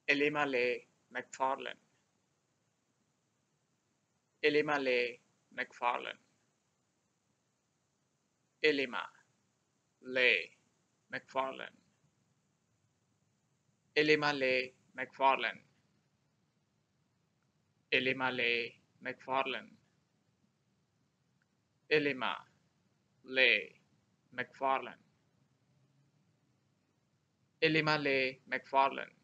Elimale McFarlane. Elimale McFarlane. Elima Le McFarlane. Elimale McFarlane. Elimale McFarlane. Elima Le McFarlane. Elimale McFarlane.